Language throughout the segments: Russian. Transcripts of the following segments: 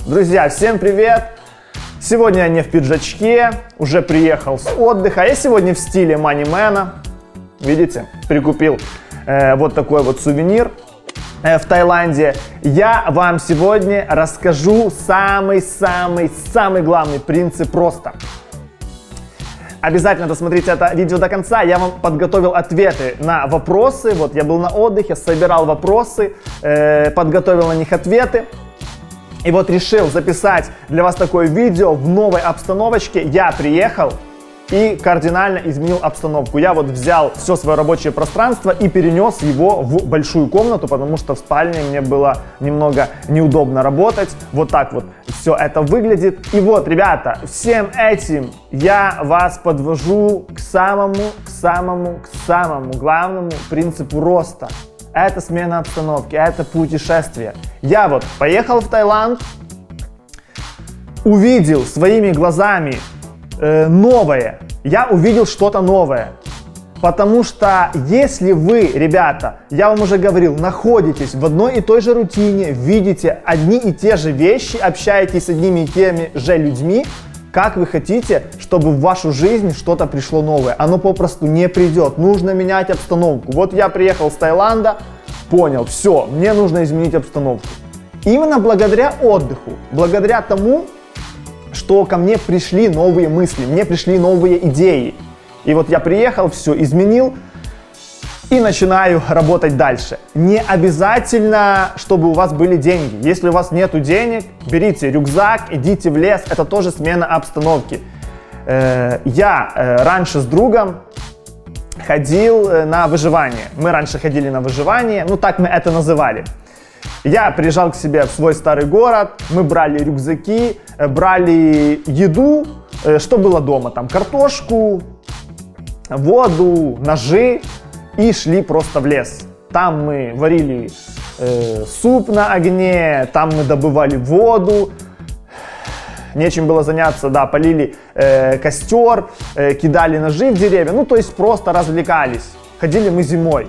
Друзья, всем привет! Сегодня я не в пиджачке, уже приехал с отдыха. Я сегодня в стиле манимена. Видите, прикупил вот такой вот сувенир в Таиланде. Я вам сегодня расскажу самый главный принцип просто. Обязательно досмотрите это видео до конца. Я вам подготовил ответы на вопросы. Вот я был на отдыхе, собирал вопросы, подготовил на них ответы. И вот решил записать для вас такое видео в новой обстановочке. Я приехал и кардинально изменил обстановку. Я вот взял все свое рабочее пространство и перенес его в большую комнату, потому что в спальне мне было немного неудобно работать. Вот так вот все это выглядит. И вот, ребята, всем этим я вас подвожу к самому главному принципу роста. Это смена обстановки, это путешествие. Я вот поехал в Таиланд, увидел своими глазами новое. Я увидел что-то новое. Потому что если вы, ребята, я вам уже говорил, находитесь в одной и той же рутине, видите одни и те же вещи, общаетесь с одними и теми же людьми, как вы хотите, чтобы в вашу жизнь что-то пришло новое? Оно попросту не придет. Нужно менять обстановку. Вот я приехал с Таиланда, понял, все, мне нужно изменить обстановку. Именно благодаря отдыху, благодаря тому, что ко мне пришли новые мысли, мне пришли новые идеи. И вот я приехал, все изменил и начинаю работать дальше. Не обязательно, чтобы у вас были деньги. Если у вас нету денег, берите рюкзак, идите в лес. Это тоже смена обстановки. Я раньше с другом ходил на выживание. Мы раньше ходили на выживание, ну так мы это называли. Я приезжал к себе в свой старый город, мы брали рюкзаки, брали еду, что было дома, там картошку, воду, ножи и шли просто в лес. Там мы варили суп на огне, там мы добывали воду, нечем было заняться, да, полили костер, кидали ножи в деревья, ну то есть просто развлекались. Ходили мы зимой.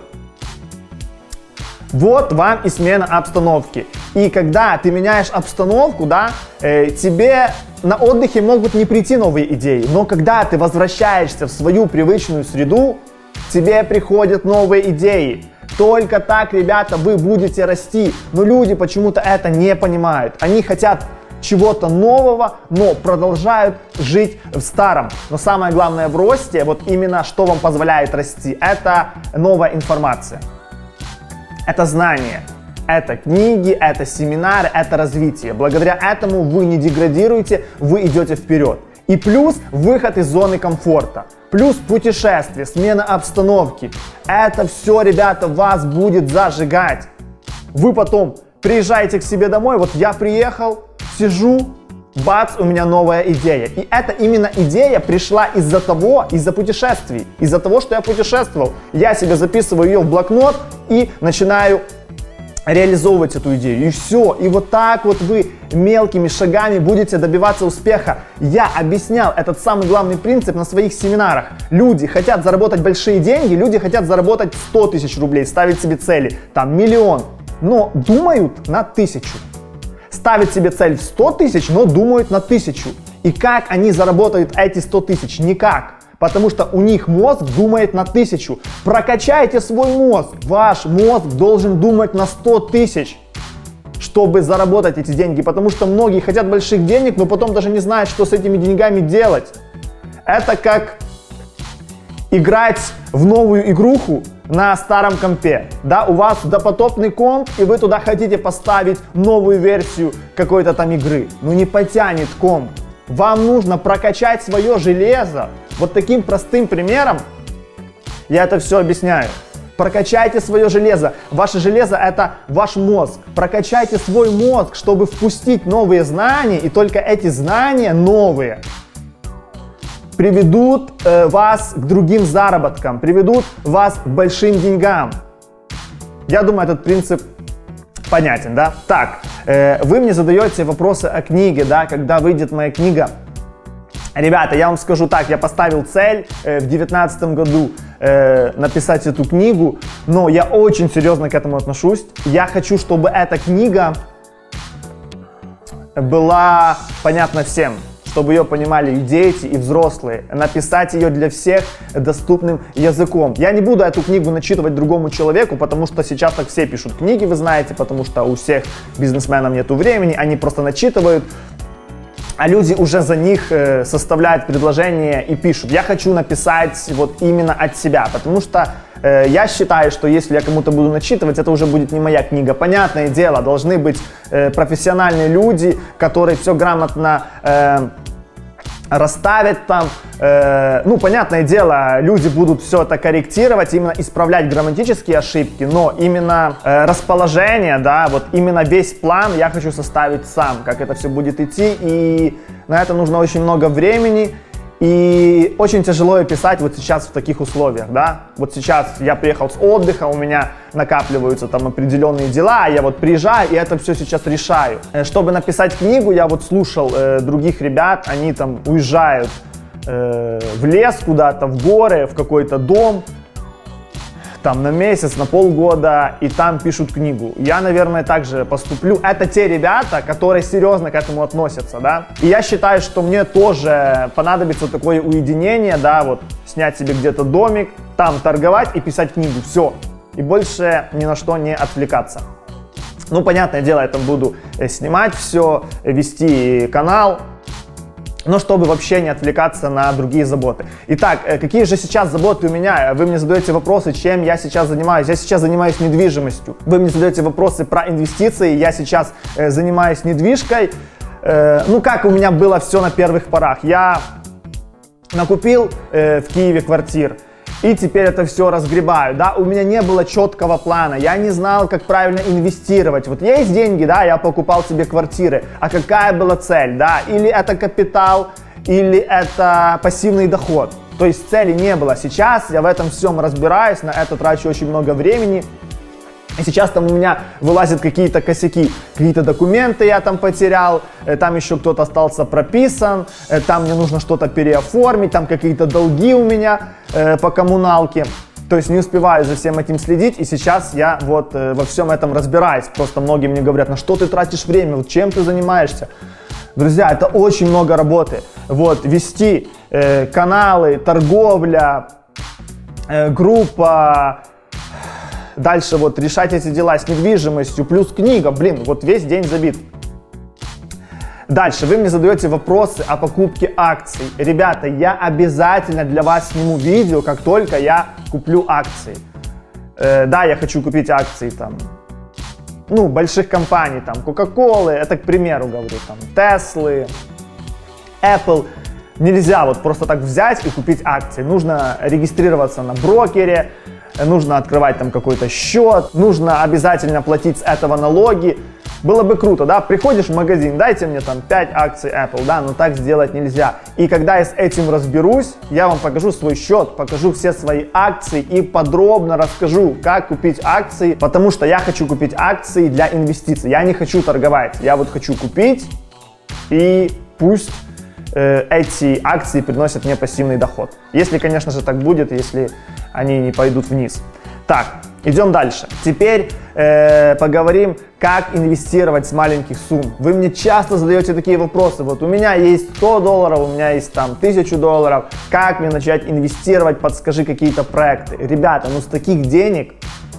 Вот вам и смена обстановки. И когда ты меняешь обстановку, да, тебе на отдыхе могут не прийти новые идеи, но когда ты возвращаешься в свою привычную среду, тебе приходят новые идеи. Только так, ребята, вы будете расти. Но люди почему-то это не понимают. Они хотят чего-то нового, но продолжают жить в старом. Но самое главное в росте, вот именно что вам позволяет расти, это новая информация. Это знания, это книги, это семинары, это развитие. Благодаря этому вы не деградируете, вы идете вперед. И плюс выход из зоны комфорта, плюс путешествие, смена обстановки. Это все, ребята, вас будет зажигать. Вы потом приезжаете к себе домой, вот я приехал, сижу, бац, у меня новая идея. И эта именно идея пришла из-за путешествий, из-за того, что я путешествовал. Я себе записываю ее в блокнот и начинаю реализовывать эту идею. И все. И вот так вот вы мелкими шагами будете добиваться успеха. Я объяснял этот самый главный принцип на своих семинарах. Люди хотят заработать большие деньги, люди хотят заработать 100 тысяч рублей, ставить себе цели, там, миллион, но думают на 1000. Ставят себе цель в 100 тысяч, но думают на 1000. И как они заработают эти 100 тысяч? Никак. Потому что у них мозг думает на 1000. Прокачайте свой мозг. Ваш мозг должен думать на 100 тысяч, чтобы заработать эти деньги. Потому что многие хотят больших денег, но потом даже не знают, что с этими деньгами делать. Это как играть в новую игруху на старом компе. Да, у вас допотопный комп, и вы туда хотите поставить новую версию какой-то там игры. Ну не потянет комп. Вам нужно прокачать свое железо. Вот таким простым примером я это все объясняю. Прокачайте свое железо. Ваше железо — это ваш мозг. Прокачайте свой мозг, чтобы впустить новые знания, и только эти знания новые приведут вас к другим заработкам, приведут вас к большим деньгам. Я думаю, этот принцип понятен, да? Так, вы мне задаете вопросы о книге, да, когда выйдет моя книга. Ребята, я вам скажу так, я поставил цель в 2019 году написать эту книгу, но я очень серьезно к этому отношусь. Я хочу, чтобы эта книга была понятна всем, чтобы ее понимали и дети, и взрослые. Написать ее для всех доступным языком. Я не буду эту книгу начитывать другому человеку, потому что сейчас так все пишут книги, вы знаете, потому что у всех бизнесменов нету времени, они просто начитывают, а люди уже за них составляют предложения и пишут. Я хочу написать вот именно от себя, потому что я считаю, что если я кому-то буду начитывать, это уже будет не моя книга. Понятное дело, должны быть профессиональные люди, которые все грамотно расставят там. Ну, понятное дело, люди будут все это корректировать, именно исправлять грамматические ошибки, но именно расположение, да, вот именно весь план я хочу составить сам, как это все будет идти, и на это нужно очень много времени. И очень тяжело писать вот сейчас в таких условиях, да. Вот сейчас я приехал с отдыха, у меня накапливаются там определенные дела, я вот приезжаю и это все сейчас решаю. Чтобы написать книгу, я вот слушал других ребят, они там уезжают в лес куда-то, в горы, в какой-то дом, там на месяц, на полгода, и там пишут книгу. Я, наверное, также поступлю. Это те ребята, которые серьезно к этому относятся, да. И я считаю, что мне тоже понадобится такое уединение, да, вот снять себе где-то домик, там торговать и писать книгу, все. И больше ни на что не отвлекаться. Ну, понятное дело, я там буду снимать все, вести канал, но чтобы вообще не отвлекаться на другие заботы. Итак, какие же сейчас заботы у меня? Вы мне задаете вопросы, чем я сейчас занимаюсь. Я сейчас занимаюсь недвижимостью. Вы мне задаете вопросы про инвестиции. Я сейчас занимаюсь недвижкой. Ну, как у меня было все на первых порах. Я накупил в Киеве квартир. И теперь это все разгребаю, да, у меня не было четкого плана, я не знал, как правильно инвестировать. Вот есть деньги, да, я покупал себе квартиры, а какая была цель, да, или это капитал, или это пассивный доход. То есть цели не было. Сейчас я в этом всем разбираюсь, на это трачу очень много времени. И сейчас там у меня вылазят какие-то косяки, какие-то документы я там потерял, там еще кто-то остался прописан, там мне нужно что-то переоформить, там какие-то долги у меня по коммуналке. То есть не успеваю за всем этим следить, и сейчас я вот во всем этом разбираюсь. Просто многие мне говорят, на что ты тратишь время, вот чем ты занимаешься? Друзья, это очень много работы. Вот, вести каналы, торговля, группа. Дальше вот решать эти дела с недвижимостью, плюс книга, блин, вот весь день забит. Дальше вы мне задаете вопросы о покупке акций. Ребята, я обязательно для вас сниму видео, как только я куплю акции. Да, я хочу купить акции там, ну, больших компаний, там, Coca-Cola, это к примеру говорю, там, Tesla, Apple. Нельзя вот просто так взять и купить акции. Нужно регистрироваться на брокере, нужно открывать там какой-то счет, нужно обязательно платить с этого налоги. Было бы круто, да, приходишь в магазин, дайте мне там 5 акций Apple, да, но так сделать нельзя. И когда я с этим разберусь, я вам покажу свой счет, покажу все свои акции и подробно расскажу, как купить акции, потому что я хочу купить акции для инвестиций, я не хочу торговать, я вот хочу купить и пусть эти акции приносят мне пассивный доход. Если, конечно же, так будет, если они не пойдут вниз. Так, идем дальше. Теперь поговорим, как инвестировать с маленьких сумм. Вы мне часто задаете такие вопросы. Вот у меня есть $100, у меня есть там $1000. Как мне начать инвестировать? Подскажи какие-то проекты. Ребята, ну с таких денег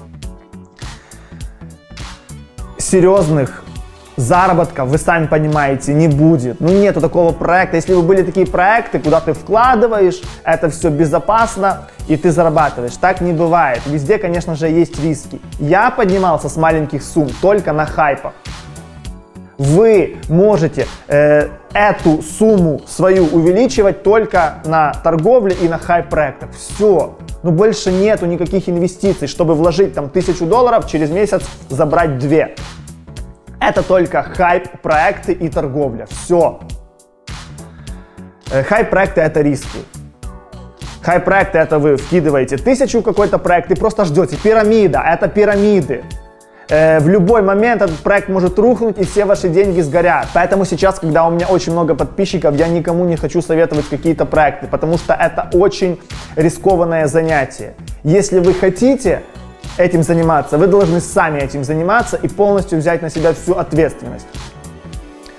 серьезных заработков, вы сами понимаете, не будет. Ну нету такого проекта. Если бы были такие проекты, куда ты вкладываешь, это все безопасно и ты зарабатываешь. Так не бывает. Везде, конечно же, есть риски. Я поднимался с маленьких сумм только на хайпах. Вы можете эту сумму свою увеличивать только на торговле и на хайп-проектах. Все. Ну больше нету никаких инвестиций, чтобы вложить там $1000, через месяц забрать 2. Это только хайп-проекты и торговля. Все. Хайп-проекты — это риски. Хайп-проекты — это вы вкидываете 1000 в какой-то проект и просто ждете. Пирамида — это пирамиды. В любой момент этот проект может рухнуть и все ваши деньги сгорят. Поэтому сейчас, когда у меня очень много подписчиков, я никому не хочу советовать какие-то проекты, потому что это очень рискованное занятие. Если вы хотите этим заниматься, вы должны сами этим заниматься и полностью взять на себя всю ответственность.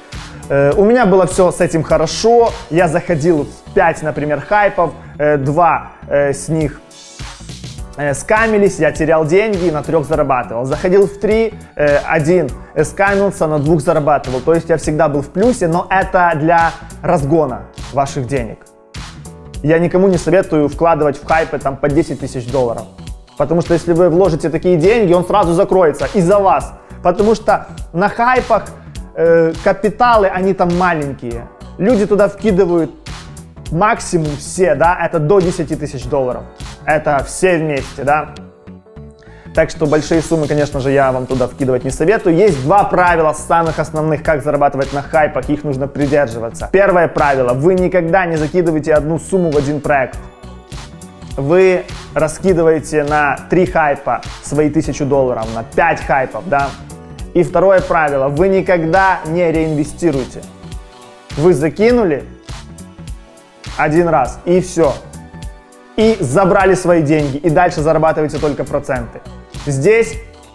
У меня было все с этим хорошо, я заходил в 5, например, хайпов, 2 с них скамились, я терял деньги, на 3 зарабатывал. Заходил в 3, 1 скамился, на 2 зарабатывал. То есть я всегда был в плюсе, но это для разгона ваших денег. Я никому не советую вкладывать в хайпы там по 10 тысяч долларов. Потому что если вы вложите такие деньги, он сразу закроется из-за вас. Потому что на хайпах капиталы, они там маленькие. Люди туда вкидывают максимум все, да, это до 10 тысяч долларов. Это все вместе, да. Так что большие суммы, конечно же, я вам туда вкидывать не советую. Есть 2 правила самых основных, как зарабатывать на хайпах, их нужно придерживаться. Первое правило: вы никогда не закидываете одну сумму в один проект. Вы раскидываете на 3 хайпа свои 1000 долларов, на 5 хайпов, да. И второе правило: вы никогда не реинвестируете. Вы закинули один раз и все. И забрали свои деньги. И дальше зарабатываете только проценты. Здесь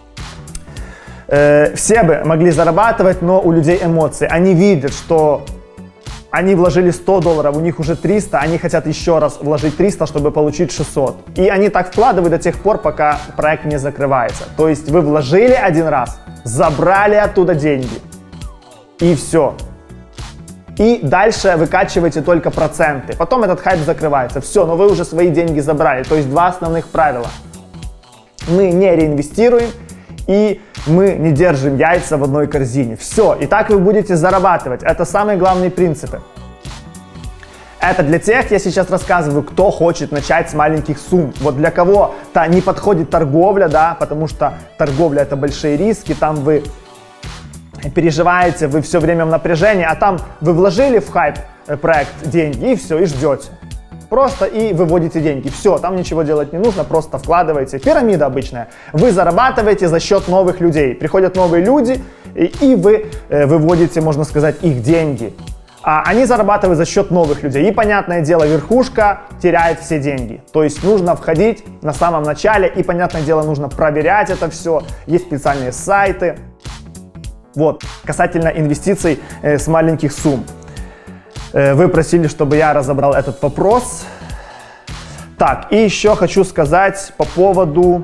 все бы могли зарабатывать, но у людей эмоции. Они видят, что они вложили 100 долларов, у них уже 300, они хотят еще раз вложить 300, чтобы получить 600. И они так вкладывают до тех пор, пока проект не закрывается. То есть вы вложили один раз, забрали оттуда деньги. И все. И дальше выкачиваете только проценты. Потом этот хайп закрывается. Все, но вы уже свои деньги забрали. То есть 2 основных правила. Мы не реинвестируем и мы не держим яйца в одной корзине. Все, и так вы будете зарабатывать. Это самые главные принципы. Это для тех, я сейчас рассказываю, кто хочет начать с маленьких сумм. Вот для кого-то не подходит торговля, да, потому что торговля — это большие риски, там вы переживаете, вы все время в напряжении, а там вы вложили в хайп проект деньги и все, и ждете. Просто и выводите деньги. Все, там ничего делать не нужно, просто вкладываете. Пирамида обычная. Вы зарабатываете за счет новых людей. Приходят новые люди, и вы выводите, можно сказать, их деньги. А они зарабатывают за счет новых людей. И, понятное дело, верхушка теряет все деньги. То есть нужно входить на самом начале, и, понятное дело, нужно проверять это все. Есть специальные сайты. Вот, касательно инвестиций с маленьких сумм. Вы просили, чтобы я разобрал этот вопрос. Так, и еще хочу сказать по поводу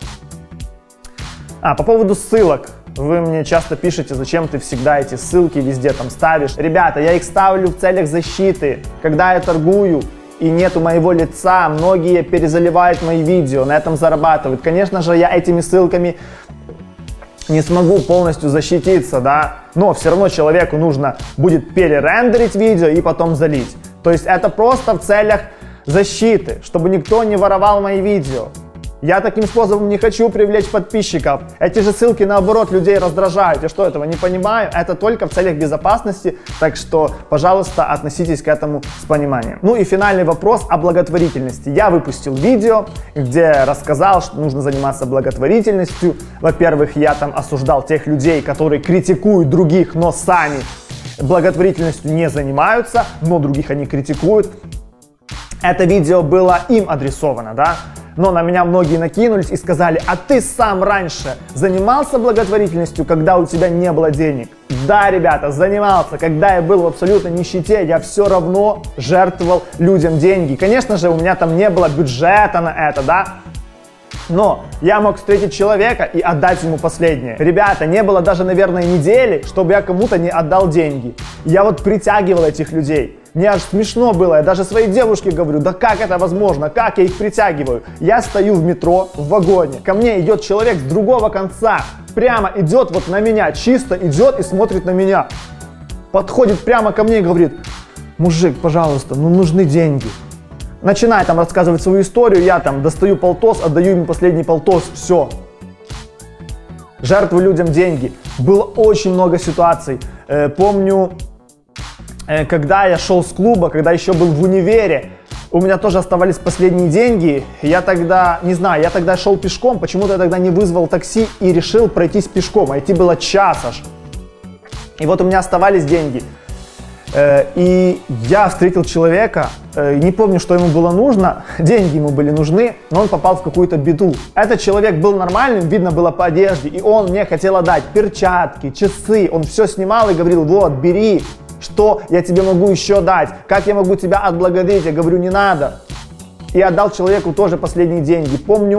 ссылок. Вы мне часто пишете, зачем ты всегда эти ссылки везде там ставишь. Ребята, я их ставлю в целях защиты. Когда я торгую и нету моего лица, многие перезаливают мои видео, на этом зарабатывают. Конечно же, я этими ссылками не смогу полностью защититься, да, но все равно человеку нужно будет перерендерить видео и потом залить. То есть это просто в целях защиты, чтобы никто не воровал мои видео. Я таким способом не хочу привлечь подписчиков. Эти же ссылки, наоборот, людей раздражают. Я что, этого не понимаю? Это только в целях безопасности, так что, пожалуйста, относитесь к этому с пониманием. Ну и финальный вопрос о благотворительности. Я выпустил видео, где рассказал, что нужно заниматься благотворительностью. Во-первых, я там осуждал тех людей, которые критикуют других, но сами благотворительностью не занимаются, но других они критикуют. Это видео было им адресовано, да? Но на меня многие накинулись и сказали: а ты сам раньше занимался благотворительностью, когда у тебя не было денег? Да, ребята, занимался. Когда я был в абсолютной нищете, я все равно жертвовал людям деньги. Конечно же, у меня там не было бюджета на это, да? Но я мог встретить человека и отдать ему последнее. Ребята, не было даже, наверное, недели, чтобы я кому-то не отдал деньги. Я вот притягивал этих людей. Мне аж смешно было, я даже своей девушке говорю: да как это возможно, как я их притягиваю? Я стою в метро, в вагоне, ко мне идет человек с другого конца, прямо идет вот на меня, чисто идет и смотрит на меня. Подходит прямо ко мне и говорит: мужик, пожалуйста, ну нужны деньги. Начинает там рассказывать свою историю, я там достаю полтос, отдаю ему последний полтос, все. Жертвую людям деньги. Было очень много ситуаций. Помню, когда я шел с клуба, когда еще был в универе, у меня тоже оставались последние деньги. Я тогда, не знаю, я тогда шел пешком, почему-то я тогда не вызвал такси и решил пройтись пешком, а идти было час аж. И вот у меня оставались деньги. И я встретил человека, не помню, что ему было нужно, деньги ему были нужны, но он попал в какую-то беду. Этот человек был нормальным, видно было по одежде, и он мне хотел отдать перчатки, часы, он все снимал и говорил: вот, бери. что я тебе могу еще дать, как я могу тебя отблагодарить. Я говорю, не надо. И отдал человеку тоже последние деньги. Помню,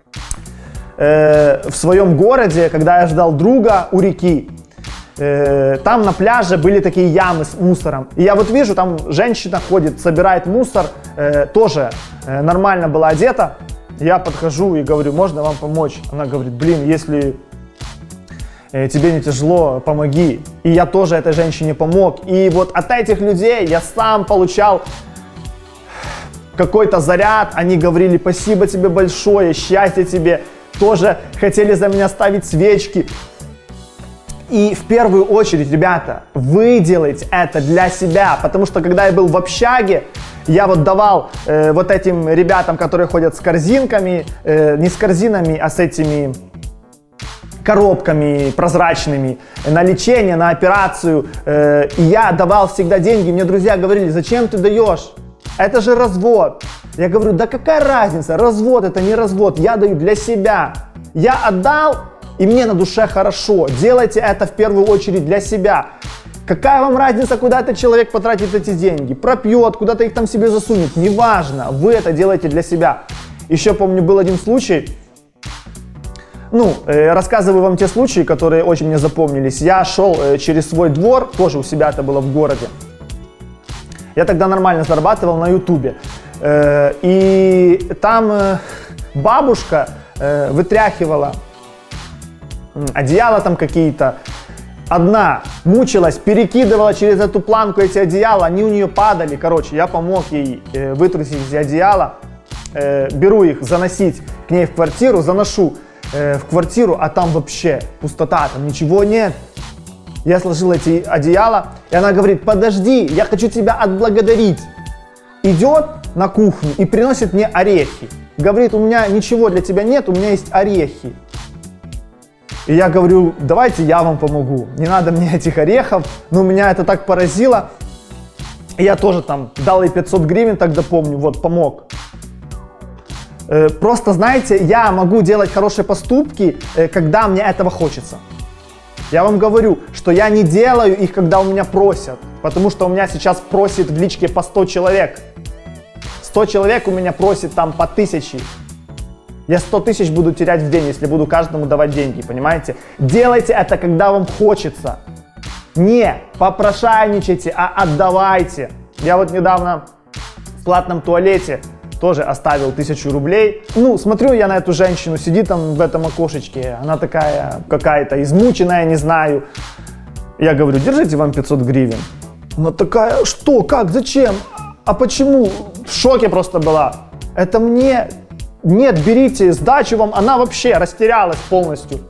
в своем городе, когда я ждал друга у реки, там на пляже были такие ямы с мусором. И я вот вижу, там женщина ходит, собирает мусор, тоже нормально была одета. Я подхожу и говорю, можно вам помочь? Она говорит, блин, если тебе не тяжело, помоги. И я тоже этой женщине помог. И вот от этих людей я сам получал какой-то заряд. Они говорили, спасибо тебе большое, счастья тебе. Тоже хотели за меня ставить свечки. И в первую очередь, ребята, вы делаете это для себя. Потому что когда я был в общаге, я вот давал вот этим ребятам, которые ходят с корзинками, не с корзинами, а с этими коробками прозрачными, на лечение, на операцию. И я давал всегда деньги. Мне друзья говорили, зачем ты даешь? Это же развод. Я говорю, да какая разница, развод это не развод, я даю для себя. Я отдал, и мне на душе хорошо. Делайте это в первую очередь для себя. Какая вам разница, куда этот человек потратит эти деньги? Пропьет, куда-то их там себе засунет. Неважно, вы это делаете для себя. Еще помню, был один случай. Рассказываю вам те случаи, которые очень мне запомнились. Я шел через свой двор, тоже у себя это было в городе. Я тогда нормально зарабатывал на ютубе. И там бабушка вытряхивала одеяла там какие-то. Одна мучилась, перекидывала через эту планку эти одеяла, они у нее падали. Короче, я помог ей вытрусить эти одеяла. Беру их, заносить к ней в квартиру, заношу в квартиру, а там вообще пустота, там ничего нет. Я сложил эти одеяла, и она говорит, подожди, я хочу тебя отблагодарить. Идет на кухню и приносит мне орехи. Говорит, у меня ничего для тебя нет, у меня есть орехи. И я говорю, давайте я вам помогу, не надо мне этих орехов. Но меня это так поразило. И я тоже там дал ей 500 гривен, тогда помню, вот помог. Просто, знаете, я могу делать хорошие поступки, когда мне этого хочется. Я вам говорю, что я не делаю их, когда у меня просят. Потому что у меня сейчас просит в личке по 100 человек. 100 человек у меня просит там по 1000. Я 100 тысяч буду терять в день, если буду каждому давать деньги, понимаете? Делайте это, когда вам хочется. Не попрошайничайте, а отдавайте. Я вот недавно в платном туалете тоже оставил 1000 рублей. Смотрю я на эту женщину, сидит там в этом окошечке, она такая какая-то измученная, не знаю. Я говорю, держите вам 500 гривен. Она такая, что, как, зачем, а почему? В шоке просто была. Это мне... Нет, берите, сдачу вам. Она вообще растерялась полностью.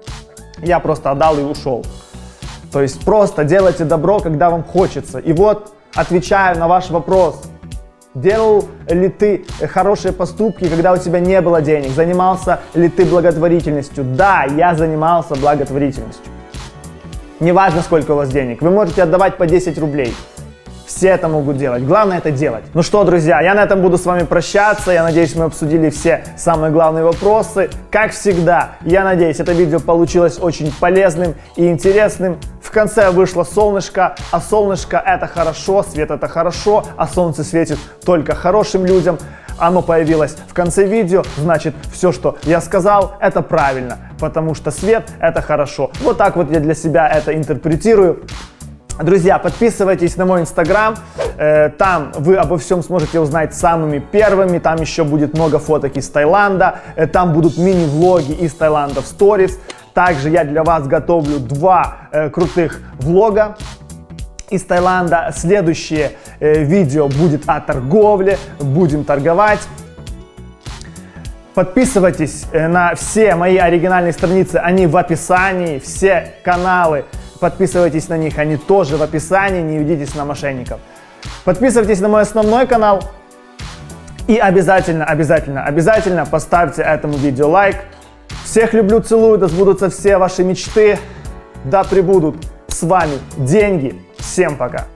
Я просто отдал и ушел. То есть просто делайте добро, когда вам хочется. И вот отвечаю на ваш вопрос. Делал ли ты хорошие поступки, когда у тебя не было денег? Занимался ли ты благотворительностью? Да, я занимался благотворительностью. Неважно, сколько у вас денег. Вы можете отдавать по 10 рублей. Все это могут делать. Главное это делать. Ну что, друзья, я на этом буду с вами прощаться. Я надеюсь, мы обсудили все самые главные вопросы. Как всегда, я надеюсь, это видео получилось очень полезным и интересным. В конце вышло солнышко, а солнышко это хорошо, свет это хорошо, а солнце светит только хорошим людям. Оно появилось в конце видео, значит, все, что я сказал, это правильно, потому что свет это хорошо. Вот так вот я для себя это интерпретирую. Друзья, подписывайтесь на мой инстаграм, там вы обо всем сможете узнать самыми первыми, там еще будет много фоток из Таиланда, там будут мини-влоги из Таиланда в сторис. Также я для вас готовлю 2 крутых влога из Таиланда. Следующее видео будет о торговле, будем торговать. Подписывайтесь на все мои оригинальные страницы, они в описании, все каналы. Подписывайтесь на них, они тоже в описании, не ведитесь на мошенников. Подписывайтесь на мой основной канал и обязательно поставьте этому видео лайк. Всех люблю, целую, да сбудутся все ваши мечты, да пребудут с вами деньги. Всем пока!